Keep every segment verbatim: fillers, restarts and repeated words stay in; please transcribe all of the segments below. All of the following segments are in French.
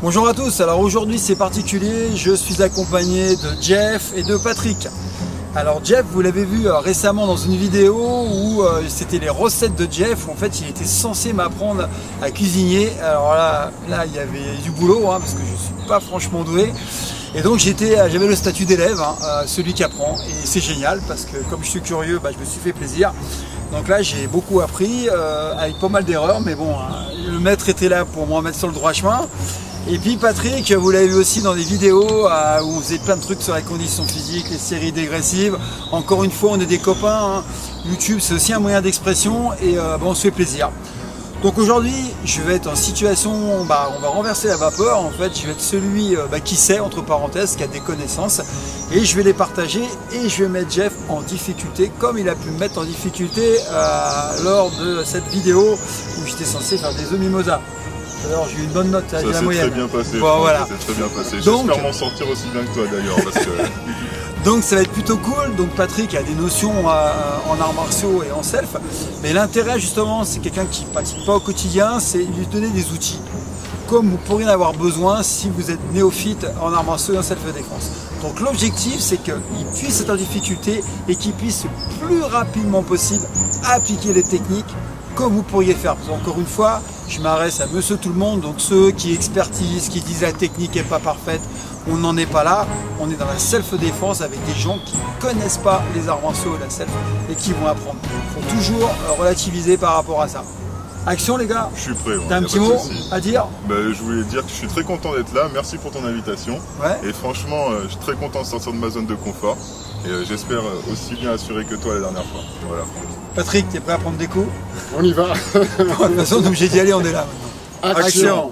Bonjour à tous, alors aujourd'hui c'est particulier, je suis accompagné de Jeff et de Patrick. Alors Jeff, vous l'avez vu euh, récemment dans une vidéo où euh, c'était les recettes de Jeff, où en fait il était censé m'apprendre à cuisiner. Alors là, là il y avait du boulot, hein, parce que je ne suis pas franchement doué. Et donc j'étais, j'avais le statut d'élève, hein, euh, celui qui apprend, et c'est génial parce que comme je suis curieux, bah, je me suis fait plaisir. Donc là j'ai beaucoup appris, euh, avec pas mal d'erreurs, mais bon, hein, le maître était là pour me remettre sur le droit chemin. Et puis Patrick, vous l'avez vu aussi dans des vidéos euh, où on faisait plein de trucs sur les conditions physiques, les séries dégressives. Encore une fois, on est des copains, hein. YouTube c'est aussi un moyen d'expression et euh, bon, on se fait plaisir. Donc aujourd'hui, je vais être en situation, bah, on va renverser la vapeur. En fait, je vais être celui euh, bah, qui sait, entre parenthèses, qui a des connaissances. Et je vais les partager et je vais mettre Jeff en difficulté, comme il a pu me mettre en difficulté euh, lors de cette vidéo où j'étais censé faire des œufs mimosa. Alors j'ai eu une bonne note, ça la moyenne. Très bien passé, bon, voilà. très bien passé. J'espère m'en sortir aussi bien que toi d'ailleurs. Parce que... Donc ça va être plutôt cool. Donc Patrick a des notions euh, en arts martiaux et en self. Mais l'intérêt justement, c'est quelqu'un qui ne pratique pas au quotidien, c'est lui donner des outils. Comme vous pourriez en avoir besoin si vous êtes néophyte en arts martiaux et en self-défense. Donc l'objectif, c'est qu'il puisse être en difficulté et qu'il puisse le plus rapidement possible appliquer les techniques comme vous pourriez faire. Parce qu'encore une fois, je m'adresse à monsieur tout le monde, donc ceux qui expertisent, qui disent la technique n'est pas parfaite, on n'en est pas là. On est dans la self-défense avec des gens qui ne connaissent pas les arts martiaux et la self et qui vont apprendre. Il faut toujours relativiser par rapport à ça. Action les gars. Je suis prêt. T'as un petit mot à dire? Ben, je voulais dire que je suis très content d'être là, merci pour ton invitation. Ouais. Et franchement, je suis très content de sortir de ma zone de confort. Et j'espère aussi bien assurer que toi la dernière fois. Voilà. Patrick, t'es prêt à prendre des coups? On y va. De toute façon, donc j'ai dit allez, on est là maintenant. Action. Action.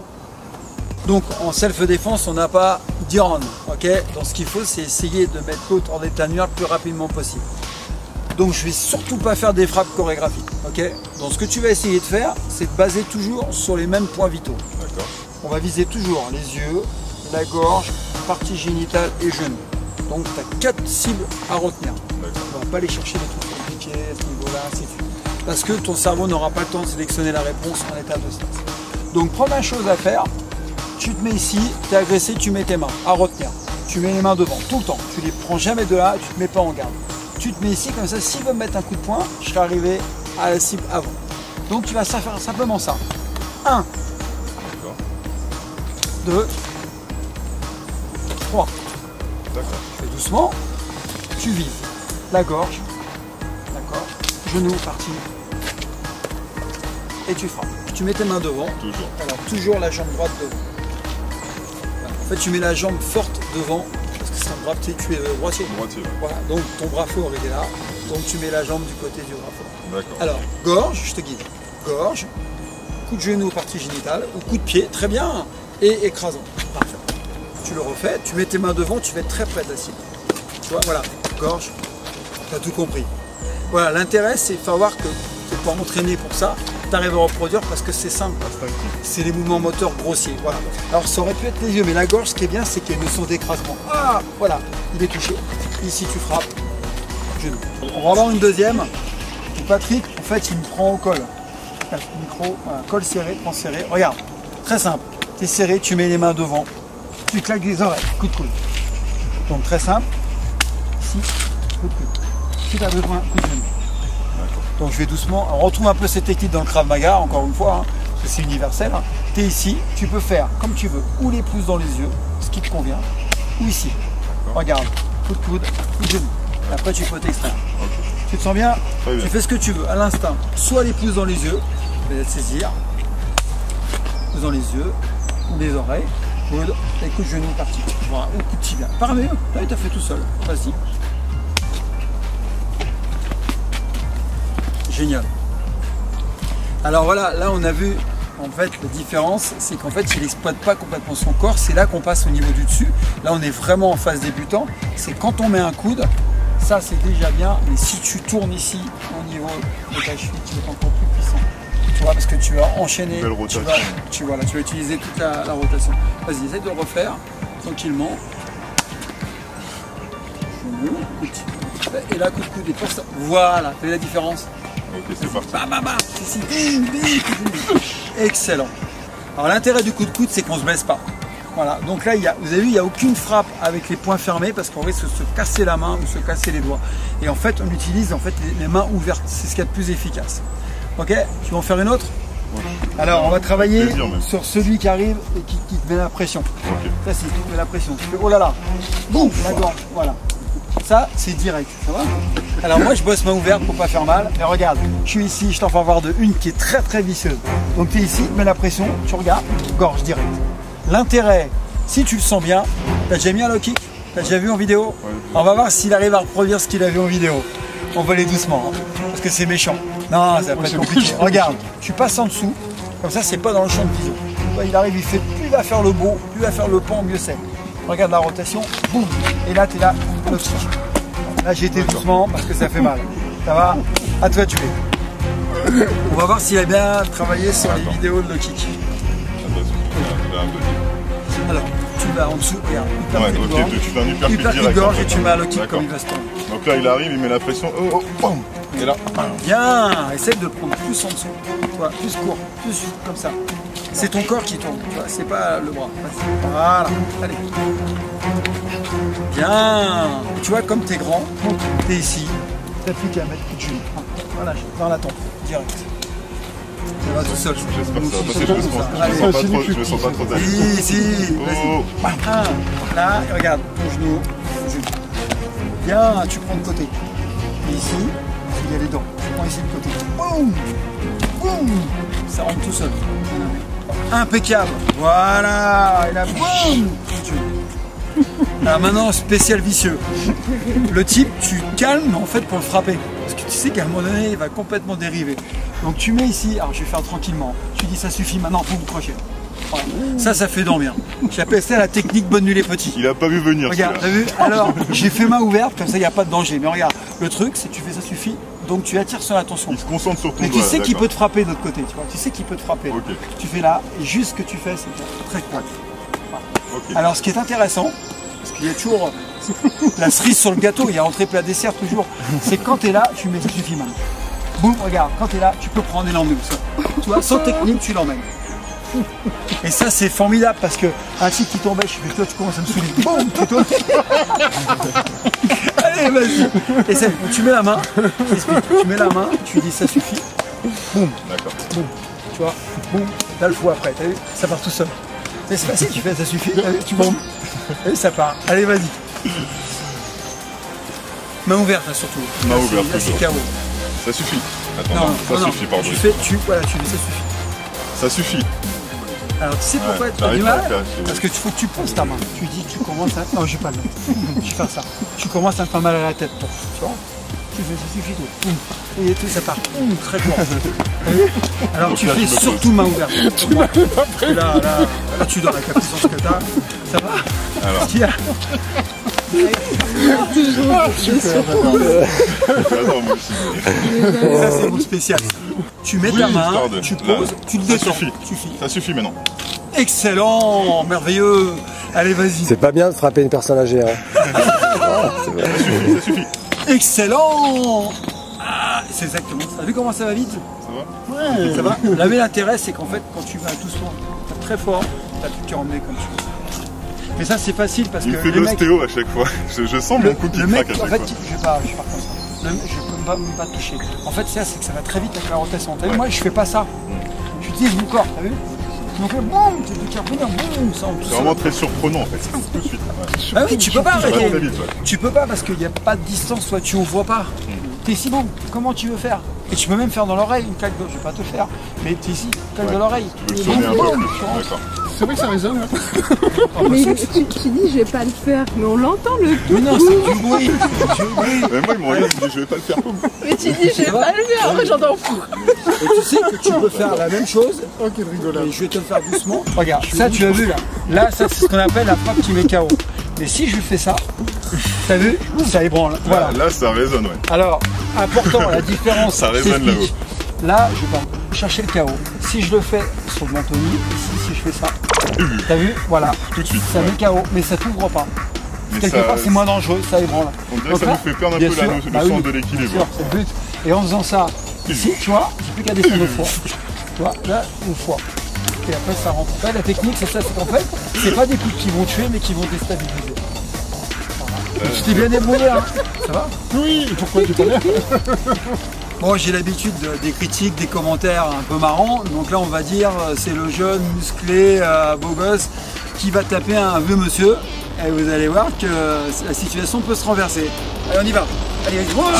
Donc en self-défense, on n'a pas dix rounds, ok? Donc ce qu'il faut, c'est essayer de mettre l'autre en état de nuire le plus rapidement possible. Donc je vais surtout pas faire des frappes chorégraphiques, ok? Donc ce que tu vas essayer de faire, c'est de baser toujours sur les mêmes points vitaux. D'accord. On va viser toujours les yeux, la gorge, partie génitale et genoux. Donc tu as quatre cibles à retenir. On ne va pas aller chercher des trucs compliqués à ce niveau-là, ainsi de suite. Parce que ton cerveau n'aura pas le temps de sélectionner la réponse en état de stress. Donc première chose à faire, tu te mets ici, tu es agressé, tu mets tes mains à retenir. Tu mets les mains devant, tout le temps. Tu les prends jamais de là, tu ne te mets pas en garde. Tu te mets ici, comme ça, s'il veut me mettre un coup de poing, je serai arrivé à la cible avant. Donc tu vas faire simplement ça. un, deux, trois. D'accord. Tu fais doucement, tu vises la gorge, d'accord, genou parti, et tu frappes. Tu mets tes mains devant. Toujours. Alors toujours la jambe droite devant. En fait, tu mets la jambe forte devant, parce que c'est un bras, tu es droitier. Droitier. Voilà, donc ton bras fort il est là, donc tu mets la jambe du côté du bras fort. D'accord. Alors, gorge, je te guide. Gorge, coup de genou partie génitale, ou coup de pied, très bien, et écrasant. Parfait. Tu le refais, tu mets tes mains devant, tu vas être très près de la cible. Tu vois, voilà, gorge, tu as tout compris. Voilà, l'intérêt c'est de savoir que tu peux entraîner pour ça, tu arrives à reproduire parce que c'est simple. C'est les mouvements moteurs grossiers. Voilà. Alors ça aurait pu être les yeux, mais la gorge, ce qui est bien, c'est qu'il y a une notion d'écrasement. Ah, voilà, il est touché. Ici tu frappes, genou. On va avoir une deuxième. Patrick, en fait, il me prend au col. Micro, voilà, col serré, prends serré. Regarde, très simple. Tu es serré, tu mets les mains devant. Tu claques les oreilles, coup de coude. Donc très simple, ici, coup de coude. Si tu as besoin, coup de genou. Donc je vais doucement, on retrouve un peu cette technique dans le Krav Maga, encore une fois, hein, parce que c'est universel. Hein. Tu es ici, tu peux faire comme tu veux, ou les pouces dans les yeux, ce qui te convient, ou ici. Regarde, coup de coude, coup de genou. Et après tu peux t'extraire. Okay. Tu te sens bien? Très bien. Tu fais ce que tu veux, à l'instinct. Soit les pouces dans les yeux, peut-être saisir, pouces dans les yeux, ou les oreilles. Et coup de genou parti. Voilà, ou coup de tibia. Pareil, là il t'a fait tout seul. Vas-y. Génial. Alors voilà, là on a vu en fait la différence, c'est qu'en fait il n'exploite pas complètement son corps. C'est là qu'on passe au niveau du dessus. Là on est vraiment en phase débutant. C'est quand on met un coude, ça c'est déjà bien. Mais si tu tournes ici au niveau de ta cheville, tu es encore plus puissant. Tu vois, parce que tu vas enchaîner, tu vas, tu, voilà, tu vas utiliser toute la, la rotation. Vas-y, essaye de le refaire tranquillement. Et là, coup de coude et force. Voilà, tu as la différence. Ok, c'est parti. Bah, bah, bah. Excellent. Alors l'intérêt du coup de coude, c'est qu'on ne se blesse pas. Voilà, donc là, il y a, vous avez vu, il n'y a aucune frappe avec les poings fermés parce qu'on risque de se casser la main ou se casser les doigts. Et en fait, on utilise en fait les, les mains ouvertes, c'est ce qu'il y a de plus efficace. Ok, tu veux en faire une autre? Ouais. Alors, on va travailler sur celui qui arrive et qui, qui te met la pression. Okay. Ça, c'est qui te met la pression. Tu fais, oh là là, boum, la gorge, voilà. Ça, c'est direct, ça va? Alors moi, je bosse main ouverte pour pas faire mal. Mais regarde, je suis ici, je t'en fais voir de une qui est très très vicieuse. Donc tu es ici, mets la pression, tu regardes, gorge direct. L'intérêt, si tu le sens bien, t'as déjà mis un low kick? T'as déjà vu en vidéo? Ouais. On va voir s'il arrive à reproduire ce qu'il a vu en vidéo. On va aller doucement, hein, parce que c'est méchant. Non, ça va pas être compliqué. Regarde, tu passes en dessous, comme ça c'est pas dans le champ de vision. Il arrive, il fait, plus il va faire le beau, plus il va faire le pan, mieux c'est. Regarde la rotation, boum, et là tu es là, low kick. Là j'ai été doucement parce que ça fait mal. Ça va? À toi de jouer. On va voir s'il a bien travaillé sur les vidéos de low kick. Alors, tu vas en dessous, regarde, ouais, okay, tu fais un uppercut hyper direct, gorge et tu mets un low kick comme il va se tomber. Donc là il arrive, il met la pression, oh, oh, bam, et là. Bien, essaye de prendre plus en dessous, tu vois, plus court, plus comme ça. C'est ton corps qui tourne, tu vois, c'est pas le bras. Voilà, allez. Bien, tu vois comme t'es grand, t'es ici, t'as plus qu'à mettre coup de genou. Voilà, dans la tempe, direct. Ça va tout seul. J'espère que ça va passer, je me sens, je me sens pas trop, je me sens pas trop d'aller. Si, si, vas-y. Un, là, regarde, ton genou, ton genou. Bien, tu prends de côté. Et ici, il y a les dents. Tu prends ici de côté. Boum, boum. Ça rentre tout seul. Impeccable. Voilà. Et là, boum. Alors maintenant, spécial vicieux. Le type, tu calmes en fait pour le frapper. Parce que tu sais qu'à un moment donné, il va complètement dériver. Donc tu mets ici, alors je vais faire tranquillement. Tu dis ça suffit, maintenant boum, crochet. Voilà. Ça, ça fait donc bien. J'appelle ça la technique bonne nuit les petits. Il a pas vu venir. Regarde, t'as vu? Alors, j'ai fait main ouverte, comme ça il n'y a pas de danger. Mais regarde, le truc, c'est que tu fais ça suffit, donc tu attires son attention. Il se concentre sur ton Mais doigt. tu sais qu'il peut te frapper de l'autre côté, tu vois. Tu sais qu'il peut te frapper. Okay. Tu fais là, et juste ce que tu fais, c'est très pointe. Voilà. Okay. Alors, ce qui est intéressant, parce qu'il y a toujours la cerise sur le gâteau, il y a entrée plat dessert toujours, c'est quand tu es là, tu mets ça suffit maintenant. Boum, regarde, quand tu es là, tu peux prendre et l'emmener ça. Tu vois, sans technique, tu l'emmènes. Et ça, c'est formidable parce que un type qui tombait, je fais toi, tu commences à me saouler. Boum, tu tombes. Allez, vas-y. Et ça, tu mets la main, tu mets la main, tu dis ça suffit. Boum. D'accord. Boum. Tu vois, boum, t'as le fou après, t'as vu, ça part tout seul. C'est facile, tu fais ça suffit, tu boum. Et ça part. Allez, vas-y. Main ouverte, hein, surtout. Main ouverte. Là, c'est K O. Ça suffit. Attends, non, non, ça non, suffit, pardon. Tu fais, tu, voilà, tu fais ça suffit. Ça suffit. Alors, tu sais pourquoi ouais, tu as du mal? faire, Parce que tu faut que tu poses ta main. Tu dis, tu commences à. Non, je vais pas le mettre. Je vais faire ça. Tu commences à me faire mal à la tête, toi. Tu vois? Tu fais, ça suffit, tout. Et tout, ça part. Hum, très fort. Alors, donc tu là, fais tu surtout main ouverte. Là, là, là, tu donnes la puissance que tu as. Ça va? Alors. Tiens. Ah, super, ça c'est mon spécial. Tu mets oui, ta main, tarde. Tu poses, là, tu le détends. Ça suffit. suffit. Ça suffit maintenant. Excellent, merveilleux. Allez, vas-y. C'est pas bien de frapper une personne âgée. Hein. Ça suffit, ça suffit. Excellent. Ah, c'est exactement ça. T'as vu comment ça va vite? Ça va? Ouais. Ça va. Là, mais l'intérêt, c'est qu'en fait, quand tu vas doucement, très fort, t'as plus qu'à emmener comme tu veux. Mais ça c'est facile parce il que. Il fait l'ostéo à chaque fois. Je, je sens le, mon cou qui le craque mec, à chaque en fait, fois. Je vais pas, je vais pas comme ça. Le, je peux pas, même pas toucher. En fait, c'est que ça va très vite avec la rotation. T'as vu, ouais. Moi je fais pas ça. Mm. J'utilise mon corps, t'as vu? Donc là, boum, tu peux revenir, boum, ça en tout c'est vraiment très surprenant en fait. Tout de suite. Ouais. Ah oui, tu peux pas arrêter. Vite, ouais. Tu peux pas parce qu'il n'y a pas de distance, soit tu ouvres pas. Mm. T'es si bon, comment tu veux faire? Et tu peux même faire dans l'oreille une claque d'eau, je vais pas te faire. Mais t'es ici, claque ouais. de l'oreille. Tu veux le sonner un peu plus. D'accord. C'est vrai que ça résonne. Hein. Oh, mais tu, tu dis je vais pas le faire, mais on l'entend le tout. Mais non, c'est du bruit. Mais moi, il me regarde, il me dit je vais pas le faire. Mais tu dis je vais pas le faire, après j'entends fou. Et tu sais que tu peux faire la même chose. Oh, quelle rigolade. Et je vais te le faire doucement. Regarde, ça tu as vu là. Là, ça c'est ce qu'on appelle la frappe qui met K O. Mais si je fais ça, t'as vu, ça ébranle. Voilà. Là, ça résonne, ouais. Alors, important, la différence. Ça résonne là-haut. Là, je vais pas chercher le K O. Si je le fais sur le mentonnier, ici, si je fais ça, t'as vu, voilà, tout de suite, ça ouais. met K O, mais ça t'ouvre pas. Mais quelque ça, part, c'est moins dangereux, ça ébranle. On dirait que ça là, nous fait perdre un peu sûr, la, le bah sens oui, de l'équilibre. C'est le but. Et en faisant ça, ici, tu vois, j'ai plus qu'à descendre deux fois. Tu vois, là, une fois. et après ça rentre. En fait, la technique c'est ça, c'est qu'en fait, c'est pas des coups qui vont tuer mais qui vont déstabiliser. Voilà. Tu t'es bien débrouillé, hein. Ça va? Oui, pourquoi tu connais? Bon, j'ai l'habitude de, des critiques, des commentaires un peu marrants, donc là on va dire c'est le jeune musclé euh, beau gosse qui va taper un vieux monsieur, et vous allez voir que la situation peut se renverser. Allez, on y va. Allez, allez. Wow,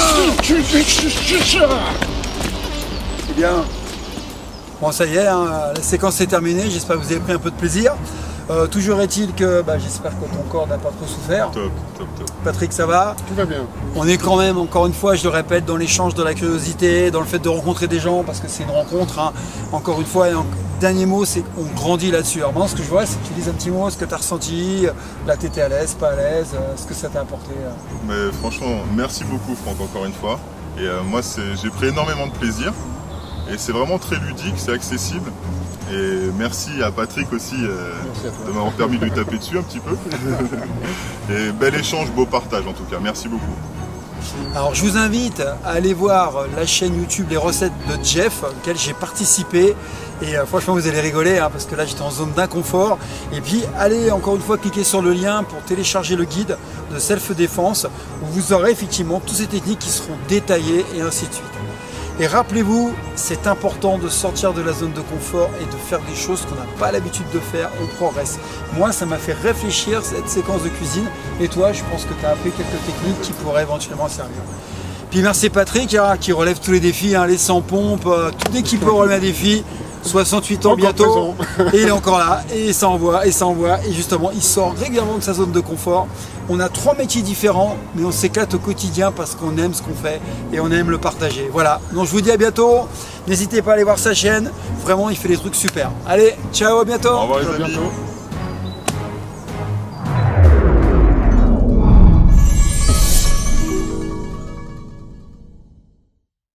c'est bien. Bon, ça y est, hein, la séquence est terminée, j'espère que vous avez pris un peu de plaisir. Euh, toujours est-il que bah, j'espère que ton corps n'a pas trop souffert. Top, top, top. Patrick, ça va? Tout va bien. On est quand même, encore une fois, je le répète, dans l'échange de la curiosité, dans le fait de rencontrer des gens, parce que c'est une rencontre, hein. Encore une fois, et en, dernier mot, c'est qu'on grandit là-dessus. Alors maintenant, ce que je vois, c'est que tu dises un petit mot, ce que tu as ressenti, là tu étais à l'aise, pas à l'aise, euh, ce que ça t'a apporté. Euh. Mais franchement, merci beaucoup Franck, encore une fois. Et euh, moi, j'ai pris énormément de plaisir. Et c'est vraiment très ludique, c'est accessible. Et merci à Patrick aussi euh, de m'avoir permis de lui taper dessus un petit peu. Et bel échange, beau partage en tout cas. Merci beaucoup. Alors je vous invite à aller voir la chaîne YouTube Les Recettes de Jeff, auquel j'ai participé. Et euh, franchement vous allez rigoler, hein, parce que là j'étais en zone d'inconfort. Et puis allez encore une fois cliquer sur le lien pour télécharger le guide de self-défense, où vous aurez effectivement toutes ces techniques qui seront détaillées et ainsi de suite. Et rappelez-vous, c'est important de sortir de la zone de confort et de faire des choses qu'on n'a pas l'habitude de faire, on progresse. Moi, ça m'a fait réfléchir cette séquence de cuisine. Et toi, je pense que tu as appris quelques techniques qui pourraient éventuellement servir. Puis merci Patrick, hein, qui relève tous les défis, hein, les cent pompes, euh, tout dès qu'il peut relever un défi. soixante-huit ans bientôt, et il est encore là, et ça envoie, et ça envoie, et justement, il sort régulièrement de sa zone de confort. On a trois métiers différents, mais on s'éclate au quotidien parce qu'on aime ce qu'on fait, et on aime le partager. Voilà, donc je vous dis à bientôt, n'hésitez pas à aller voir sa chaîne, vraiment il fait des trucs super. Allez, ciao, à bientôt. Au revoir les À amis. bientôt.